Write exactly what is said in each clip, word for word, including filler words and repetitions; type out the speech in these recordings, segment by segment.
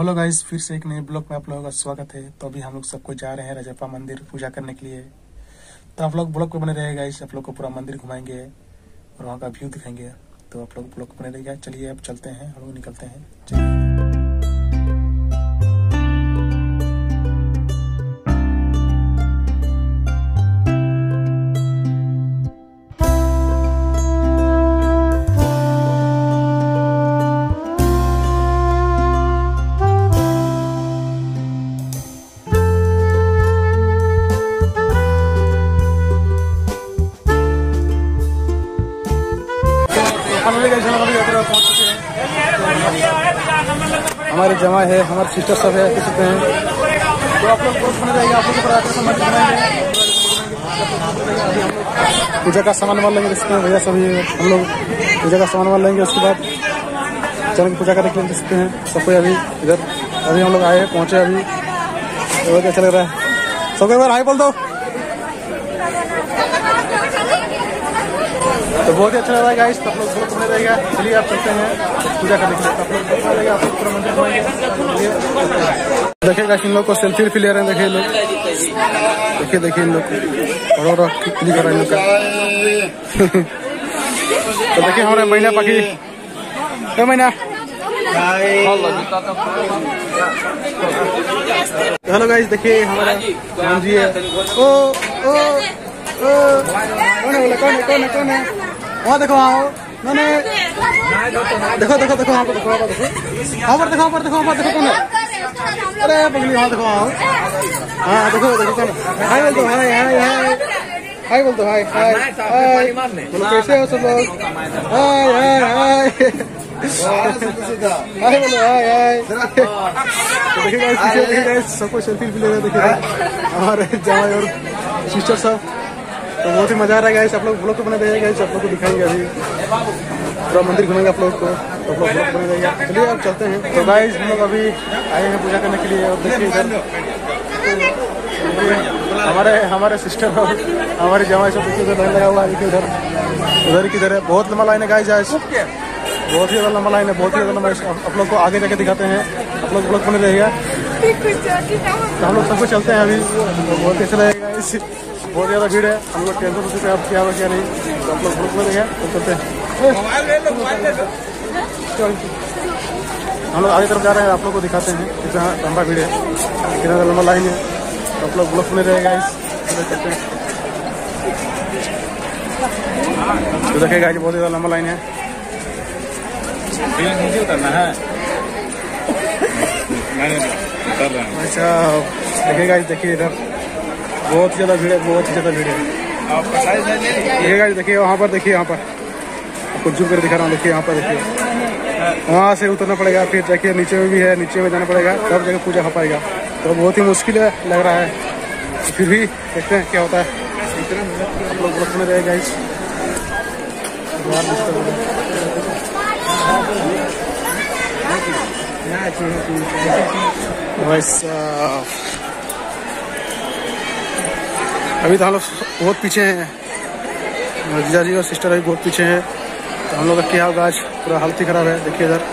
Hello guys, फिर से एक नए ब्लॉग में आप लोगों का स्वागत है। तो अभी हम लोग सबको जा रहे हैं राजप्पा मंदिर पूजा करने के लिए। तो आप लोग ब्लॉग पे बने रहेगा गाइस, आप लोग को पूरा मंदिर घुमाएंगे और वहाँ का व्यू दिखाएंगे। तो आप लोग ब्लॉग पे बने रहेगा। चलिए अब चलते हैं, हम लोग निकलते हैं। चलिए। पहुंच चुके हैं। हमारे जमा है, हमारे सिस्टर सब है, देख सकते हैं। तो आप लोग बहुत बने रहेगा, आप लोग पूजा का सामान वाल लेंगे। देखते हैं भैया सभी हम लोग पूजा का सामान वाल लेंगे। उसके बाद चरण की पूजा करने के लिए देख सकते हैं सबको। अभी इधर अभी हम लोग आए हैं, पहुंचे अभी। बहुत अच्छा लग रहा है। सबको एक बार हाय बोल दो। तो बहुत ही अच्छा लग रहा है गाइस। आप लोग बहुत बने रहेगा। चलिए आप चलते हैं पूजा करने के लिए। आप लोग बना रहेगा, आप लोग पूरा मंदिर घुमाएंगे। देखिए गाइस, इन लोग को सेल्फी भी ले रहे हैं। देखिए लोग, देखिए देखिए इन लोग बड़ा क्लिक कर रहे हैं इन लोग का। तो देखिए हमारे महीना पकी क्या महीना। हेलो गाइस, देखिए हमारा राम जी है। ओ ओ कौन है बोले, कौन है कौन है कौन है? वहाँ देखो, वहाँ मैंने देखो देखो देखो वहाँ पर देखो, वहाँ पर देखो, वहाँ पर देखो, वहाँ पर देखो, वहाँ पर देखो कौन है। अरे बगली वहाँ देखो, वहाँ हाँ देखो देखो कौन है। हाय बोल दो, हाय हाय हाय हाय बोल दो, हाय हाय हाय बोलो। कैसे हो सब लोग? हाय हाय हाय हाय बोलो, हाय हाय। देखिए गाइस, देखिए गाइस सबको सेल्फी भी ले रहे हैं। देखिए हमारे जमाई और सिस्टर सब। तो बहुत ही मजा आ रहा है गाइस। आप लोग ब्लॉग को बने रहेगा गाइस, आप लोग को दिखाएंगे। अभी पूरा मंदिर घूमेंगे आप लोग को, तो आप लोग ब्लॉग बने रहेगा। चलिए अब चलते हैं। तो गाइस हम लोग अभी आए हैं पूजा करने के लिए। और देखिए इधर हमारे हमारे सिस्टर और हमारे जवाई सब उधर लाइन लगा हुआ है। देखिए उधर उधर किधर है, बहुत लंबा लाइन है गाइस। बहुत ही ज़्यादा लंबा लाइन है, बहुत ही ज़्यादा लंबा। आप लोग को आगे जाके दिखाते हैं, आप लोग ब्लॉग बने रहेगा। तो हम लोग सबको चलते हैं अभी। तो बहुत अच्छा लगेगा गाइस, बहुत ज़्यादा भीड़ है। हम लोग टेंशन उसी पे आप क्या हुआ क्या नहीं। तो आप लोग ग्रुप में रहेंगे। तो चलते हैं, हम लोग आगे तरफ जा रहे हैं। आप लोग को दिखाते हैं कितना लंबा भीड़ है, कितना लंबा लाइन है। तो आप लोग ग्रुप में रहेगा इस। चलते हैं। तो देखिएगा बहुत ज़्यादा लंबा लाइन है। करना है अच्छा, देखिएगा देखिए इधर बहुत ज़्यादा भीड़ है, बहुत ही ज़्यादा भीड़ है। देखिएगा देखिए वहाँ पर, देखिए यहाँ पर आपको जूम कर दिखा रहा हूँ। देखिए यहाँ पर, देखिए वहाँ से उतरना पड़ेगा, फिर देखिए नीचे में भी है, नीचे में जाना पड़ेगा, तब जगह पूजा हो पाएगा। तो बहुत ही मुश्किल है लग रहा है। फिर भी देखते हैं क्या होता है। आप लोग ब्लॉग में रहेगा इस अभी तो हम लोग बहुत पीछे हैं। जीजा जी और सिस्टर अभी बहुत पीछे हैं। तो हम लोग का क्या होगा, आज पूरा हालत ही खराब है। देखिए इधर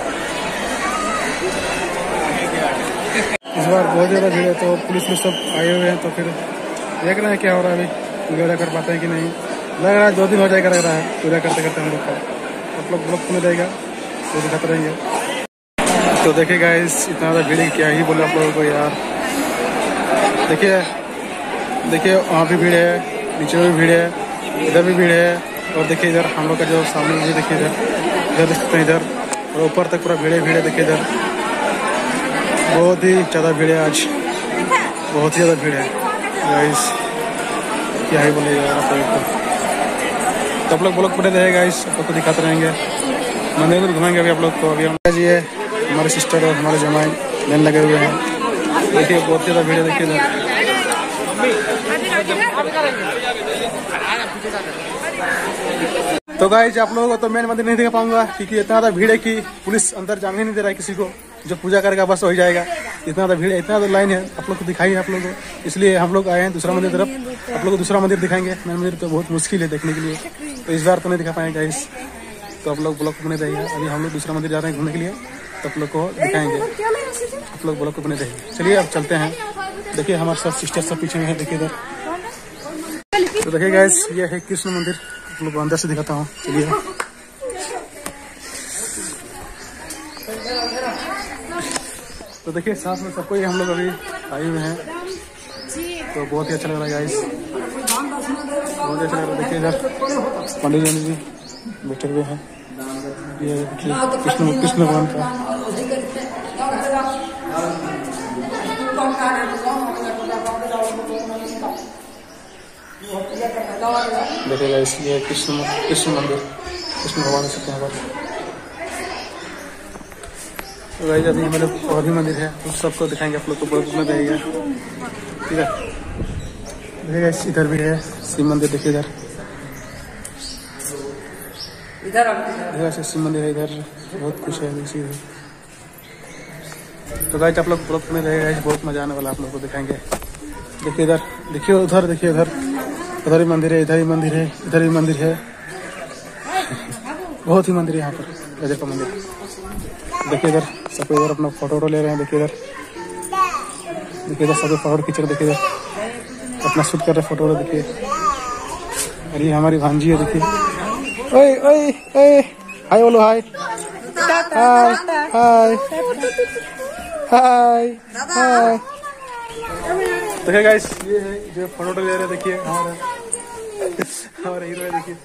इस बार बहुत ज़्यादा भीड़ है। तो पुलिस में सब आए हुए हैं। तो फिर देख रहे हैं क्या हो रहा है। अभी पूजा कर पाते हैं कि नहीं। लग रहा है दो दिन हो जाएगा, लग रहा है पूजा करते करते हम लोग का। आप लोग ब्लॉग में रहेगा तो दिखाते रहेंगे। तो देखिएगा इस इतना ज़्यादा भीड़ क्या ही बोले आप लोगों को यार। देखिए देखिए वहाँ भी भीड़ है, नीचे में भी भीड़ है, इधर भी भीड़ है। और देखिए इधर हम लोग का जो सामने भी देखिए, इधर इधर देख सकते हैं। इधर और ऊपर तक पूरा भीड़ है भीड़ है। देखिए इधर बहुत ही ज़्यादा भीड़ है, आज बहुत ही ज़्यादा भीड़ है गाइस। क्या ही बोले यार आप लोग को। तो आप लोग ब्लॉग पड़े रहेगा इस, आप लोग को दिखाते रहेंगे। मंदिर में घुमाएंगे अभी आप लोग को। अभी हम जी है, हमारे सिस्टर और हमारे जमाई लाइन लगे हुए हैं। देखिए बहुत ज़्यादा भीड़ है। देखिए इधर तो गाइस आप लोगों को तो मेन मंदिर नहीं दिखा पाऊंगा, क्योंकि इतना ज़्यादा भीड़ है कि पुलिस अंदर जाने ही नहीं दे रहा है किसी को। जो पूजा करेगा बस हो जाएगा। इतना ज़्यादा भीड़ है, इतना ज़्यादा लाइन है। आप लोग को दिखाई है आप लोगों को, इसलिए हम लोग आए हैं दूसरा मंदिर तरफ। आप लोग को दूसरा मंदिर दिखाएंगे। मेन मंदिर तो बहुत मुश्किल है देखने के लिए, तो इस बार तो नहीं दिखा पाएंगे गाइस। तो आप लोग ब्लॉग में रहिए। अभी हम लोग दूसरा मंदिर जा रहे हैं घूमने के लिए। तो आप लोग को दिखाएंगे, आप लोग ब्लॉग को बने रहेंगे। चलिए अब चलते हैं। देखिए हमारे सब सिस्टर सब पीछे में है, देखिए इधर। तो देखिए गाइस ये है कृष्ण मंदिर, आप लोग को अंदर से दिखाता हूँ। चलिए तो देखिए साथ में सबको ही हम लोग अभी आए हुए हैं, तो बहुत ही अच्छा लग रहा है गाइस, बहुत अच्छा लग रहा है। देखिए इधर पंडित जी बैठे हुए हैं, ये कृष्ण कृष्ण भगवान का। देखिए गाइस ये कृष्ण कृष्ण मंदिर, कृष्ण भगवान सकते हैं। तो गाइस अभी हमारे और भी मंदिर है, तो सबको दिखाएंगे, आप लोग को बहुत में रहेगा। ठीक है, देखिए गाइस इधर भी है शिव मंदिर, देखिए इधर इधर शिव मंदिर है, इधर बहुत कुछ है इसी। तो गाइस आप लोग ब्लॉग में रहेगा, बहुत मजा आने वाला, आप लोग को दिखाएंगे। देखिए इधर, देखिए उधर, देखिए उधर, उधर भी मंदिर है, इधर भी मंदिर है, इधर भी मंदिर है, बहुत ही मंदिर है यहाँ पर, गजब का मंदिर। देखिए इधर सब इधर अपना फोटो वोटो ले रहे हैं। देखिए इधर, देखिए इधर सब फोटो खींच रहे, देखिए इधर अपना शूट कर रहे फोटो वोटो। देखिए अरे ये हमारी भांजी है, देखिए। ओए ओए ओए हाय बोलो, हाय हाय हाय हाय हाय। देखिए गाइस ये है जो फोटो वोटो ले रहे हैं, देखिए हमारा हमारा हीरो है, देखिए।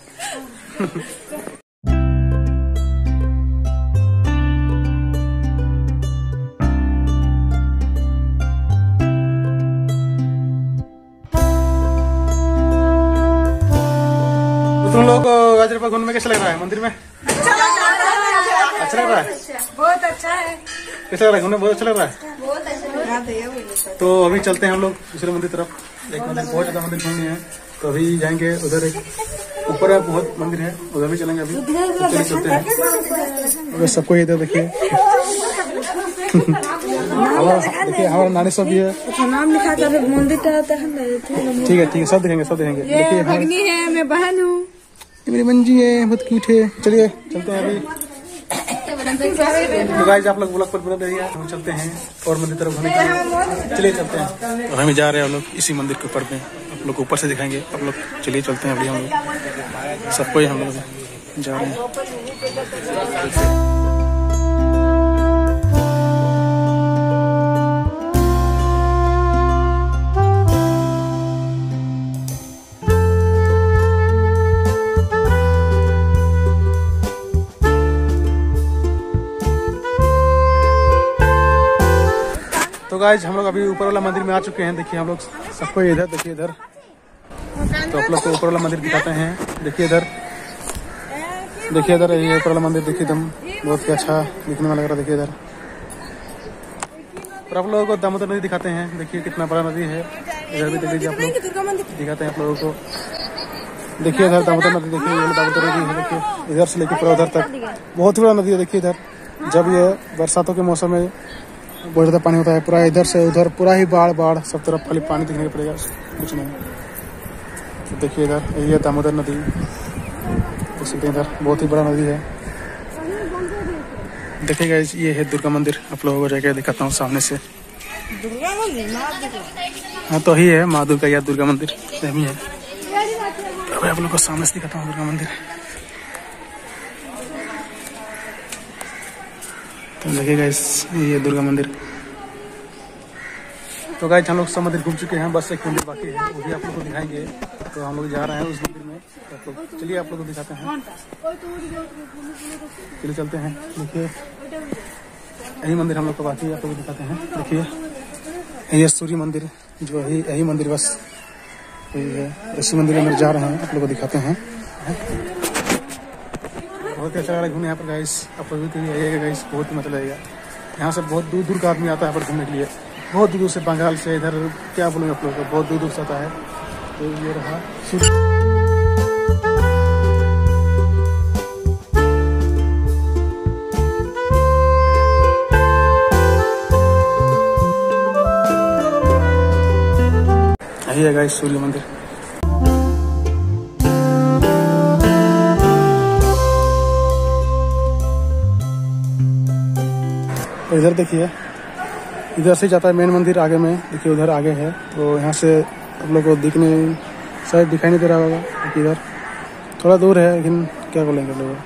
तुम लोग को गाजरबाग घूमने में कैसा लग रहा है? मंदिर में अच्छा लग रहा है, बहुत अच्छा है। कैसा लग रहा है घूमने? बहुत अच्छा लग रहा है। बहुत अच्छा। तो अभी चलते हैं हम लोग दूसरे मंदिर तरफ। एक मंदिर, बहुत ज्यादा मंदिर घूमने हैं, तो अभी जाएंगे उधर। एक ऊपर बहुत मंदिर है, उधर भी चलेंगे। अभी तो चलिए चलते हैं। सबको इधर देखिए हमारा, देखिए हमारा नानी सब भी है, नाम लिखा कर मंदिर। ठीक है ठीक है, सब देखेंगे सब देखेंगे। देखिए भगनी है, मैं बहन हूँ, मेरी मंजी है, बहुत क्यूट है। चलिए चलते हैं अभी। तो गाइस आप लोग ब्लॉग पर बने रहिए, हम चलते हैं और मंदिर तरफ घूमने के लिए। चलिए चलते हैं। तो हम जा रहे हैं हम लोग इसी मंदिर के ऊपर में, आप लोग ऊपर से दिखाएंगे आप लोग। चलिए चलते हैं अभी हम लोग, सबको ही हम लोग जा रहे हैं। तो गाइज हम लोग अभी ऊपर वाला मंदिर में आ चुके हैं। देखिए हम लोग सबको इधर, देखिए इधर, तो आप लोग को ऊपर वाला मंदिर दिखाते हैं। देखिए इधर, देखिए इधर ये ऊपर वाला मंदिर, देखिए एकदम बहुत ही अच्छा दिखने में लग रहा है। देखिए इधर, और आप लोगों को दामोदर नदी दिखाते हैं। देखिए कितना बड़ा नदी है, इधर भी देख लीजिए आप लोग, दिखाते हैं आप लोगों को। देखिए इधर दामोदर नदी, देखिए ये दामोदर नदी है। देखिए इधर से लेकर पूरा उधर तक बहुत ही बड़ा नदी है। देखिए इधर जब ये बरसातों के मौसम में बहुत ज़्यादा पानी होता है, पूरा इधर से उधर पूरा ही बाढ़ बाढ़, सब तरफ खाली पानी दिखने को पड़ेगा, कुछ नहीं। तो देखिए इधर ये दामोदर नदी, देखिए इधर बहुत ही बड़ा नदी है। देखिएगा ये है दुर्गा मंदिर, आप लोगों को जाकर दिखाता हूँ सामने से। हाँ तो ही है माँ दुर्गा या दुर्गा मंदिर सेम ही है। तो आप लोगों को सामने से दिखाता हूँ दुर्गा मंदिर। तो देखिएगा ये दुर्गा मंदिर। तो गाइस हम लोग सब मंदिर घूम चुके हैं, बस एक मंदिर बाकी है, वो भी आप लोग को दिखाएंगे। तो हम लोग जा रहे हैं उस मंदिर में, तो आप लोग चलिए आप लोग को दिखाते हैं। चलिए चलते हैं। देखिए यही मंदिर हम लोग को बाकी है, आप लोग को दिखाते हैं। देखिए ये सूर्य मंदिर जो है, यही मंदिर बस यही है। इसी मंदिर में जा रहे हैं, आप लोग को दिखाते हैं। बहुत ही अच्छा लग रहा है घूमने यहाँ पर गाइस, आप लोग भी आइएगा गाइस, बहुत ही मजा लगेगा। यहाँ से बहुत दूर दूर का आदमी आता है यहाँ पर घूमने के लिए, बहुत दूर दूर से, बंगाल से, इधर क्या बोलूँगा आप लोगों को, बहुत दूर दूर से आता है। तो ये रहा यही है गाइस सूर्य मंदिर। तो इधर देखिए, इधर से जाता है मेन मंदिर आगे में, देखिए उधर आगे है। तो यहाँ से आप लोग को दिखने शायद दिखाई नहीं दे रहा होगा, क्योंकि इधर थोड़ा दूर है, लेकिन क्या बोलेंगे लोग।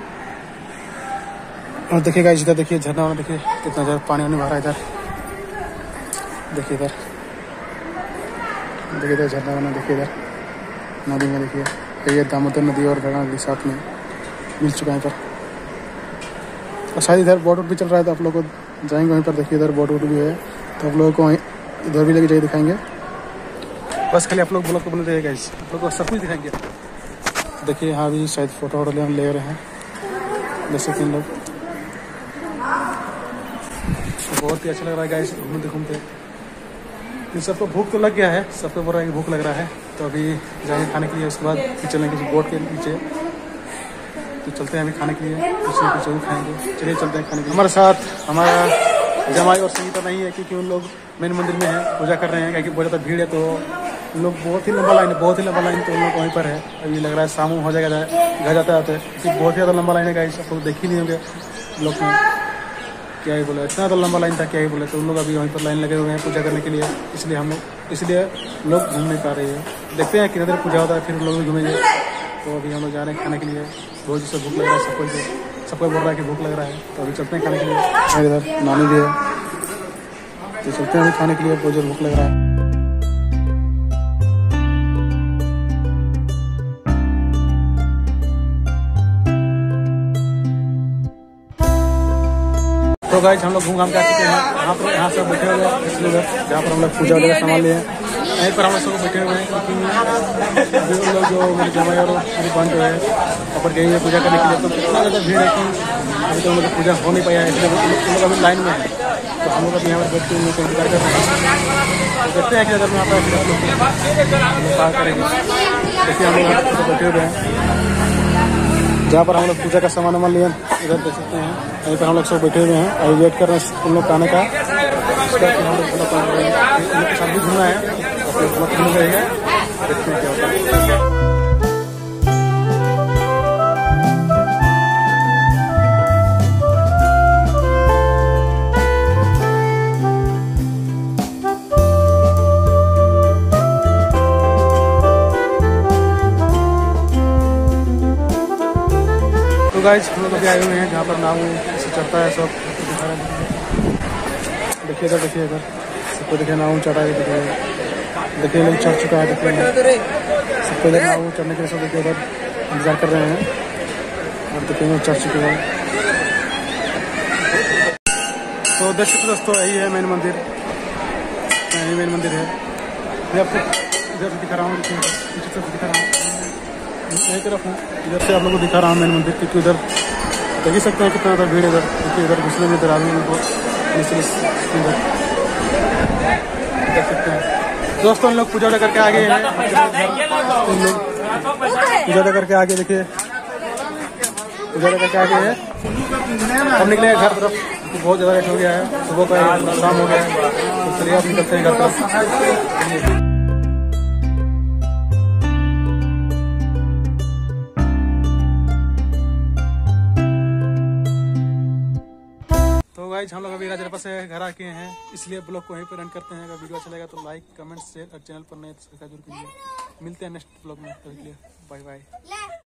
और देखिएगा इधर देखिए झरना वाला, देखिए कितना ज़्यादा पानी वानी भरा है इधर। देखिए इधर, देखिए इधर झरना वाला, देखिए इधर नदी में, देखिए ये दामोदर नदी और गंगा नदी साथ में मिल चुका है इधर। और शायद इधर बोट भी चल रहा है, तो आप लोग को जाएंगे वहीं पर। देखिए इधर बोट वोट भी है, तो आप लोगों को वहीं इधर भी लेके जाइए, दिखाएंगे। बस खाली आप लोग ब्लॉग को बने रहेगा, इस आप लोग को सब कुछ दिखाएंगे। देखिए यहाँ भी शायद फोटो वोटो ले ले रहे हैं, जैसे तीन लोग। बहुत ही अच्छा लग रहा है गाइस घूमते घूमते। इन सबको भूख तो लग गया है, सबको बोल रहा है कि भूख लग रहा है, तो अभी जाएंगे खाने के लिए। उसके बाद फिर चलेंगे किसी बोट के नीचे, तो चलते हैं अभी खाने के लिए, कुछ ना कुछ जरूर खाएंगे। चलिए चलते हैं खाने के लिए। हमारे साथ हमारा जमाई और संगीता नहीं है, क्योंकि उन लोग मेन मंदिर में है, पूजा कर रहे हैं। क्योंकि बहुत ज़्यादा भीड़ है, तो उन लोग बहुत ही लंबा लाइन है, बहुत ही लंबा लाइन, तो उन लोग वहीं पर है। अभी लग रहा है शाम हो जाएगा घर जाते आते, क्योंकि बहुत ही ज़्यादा लंबा लाइन है गाइस। आप लोग देख ही नहीं होंगे लोग में, क्या ही बोले, इतना तो लंबा लाइन था, क्या ही बोले। तो उन लोग अभी वहीं पर लाइन लगे हुए हैं पूजा करने के लिए, इसलिए हम लोग इसलिए लोग घूम नहीं पा रहे हैं। देखते हैं कितने देर पूजा होता है, फिर उन लोग भी घूमेंगे। तो अभी हम लोग जा रहे हैं खाने के लिए। बहुत से भूख लग रहा है, सबको सबको बोल रहा है कि भूख लग रहा है, तो अभी चलते हैं खाने के लिए। इधर नानी भी है, तो चलते हैं अभी खाने के लिए, बहुत जोर भूख लग रहा है। तो गाइस हम लोग घूम घाम के आ चुके हैं। यहाँ पर यहाँ से बैठे हुए हैं इसलिए जहाँ पर हम लोग पूजा वगैरह सामान लिए हैं, यहीं पर हम लोग सब बैठे हुए हैं। क्योंकि जो लोग जो मेरे जमाई और मेरी बहन जो है वहाँ पर गई है पूजा करने के लिए, तो कितना ज़्यादा भीड़ है कि अभी तो मतलब पूजा हो नहीं पाया है, इसलिए उन लोग अभी लाइन में है। तो हम लोग अभी यहाँ पर बैठ के उन लोग को इंतजार कर रहे हैं। तो देखते हैं कि अगर मैं आता है पार करेंगे। देखिए हम लोग बैठे हुए हैं जहाँ पर हम लोग पूजा का सामान वामान लिए, इधर देख सकते हैं। यहीं पर हम लोग सब बैठे हुए हैं, अभी वेट कर रहे हैं उन लोग का आने का। उसके बाद हम लोग उन लोग के साथ भी घूमना है, तो फिर बहुत घूम रहेगा। देखते हैं क्या होता है। तो गाइस हम लोग अभी आए हुए हैं जहाँ पर नाव से चढ़ता है, सब दिखा रहे हैं। देखिए इधर, देखिए इधर सबको देखिए नाव चढ़ा है। देखिए देखिए लोग चढ़ चुका है, देखिए सबको इधर नाव चढ़ने के लिए सब देखिए इधर इंतजार कर रहे हैं। और देखिए लोग चढ़ चुके हैं। तो देख सकते दोस्तों, यही है मेन मंदिर, यही मेन मंदिर है। मैं आपको इधर से दिखा रहा हूँ, पीछे से दिखा रहा हूँ, यही तरफ हूँ। इधर से आप लोगों को दिखा रहा हूँ मेन मंदिर, क्योंकि उधर देख ही सकते हैं कितना ज़्यादा भीड़ है इधर। क्योंकि इधर घुसने में इधर आदमी को इधर देख सकते हैं। दोस्तों हम लोग पूजा करके आ गए हैं, हम लोग पूजा करके आगे, देखिए पूजा करके आ गए हैं। हम निकले घर तरफ, बहुत ज़्यादा लेट हो गया है, सुबह का शाम हो गया है, तो चलिए आप निकलते हैं घर तरफ। तो गाइस हम लोग अभी राजरप्पा से घर आके हैं, इसलिए ब्लॉग को वहीं पर रन करते हैं। अगर वीडियो अच्छा लगा तो लाइक कमेंट शेयर और चैनल पर नए तो सब्सक्राइब जरूर कीजिए। मिलते हैं नेक्स्ट ब्लॉग में, तब के लिए बाय बाय।